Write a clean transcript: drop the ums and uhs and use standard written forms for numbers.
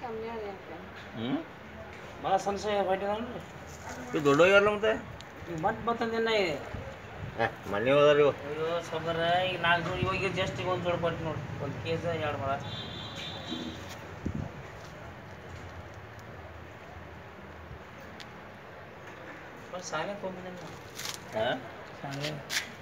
ಹ್ಞೂ ಭಾಳ ಸಂಶಯ ಬಟ್ಟಿದನ್ರಿ ಇದು ದೊಡ್ಡೋಗ್ಯಾರಲ್ಲ ಮತ್ತೆ ಈಗ ಬಂತಂದಿನ ಮನೆ ಹೋದಾರ ಇವು ಅಯ್ಯೋ ಸೊಬ್ಬರ ಈಗ 4 ಜೋಡಿ ಇವಾಗ ಜಸ್ಟ್ ಈಗ ಒಂದು ಜೋಡಿ ಕೊಟ್ಟು ನೋಡಿ 1 ಕೇಜ್ 2 ಮೊಳ ಬಸ್ ಸಾಲೆ ತೊಗೊಂಡಿದ್ದೀನಿ ಹಾಂ ಸಾಲೆ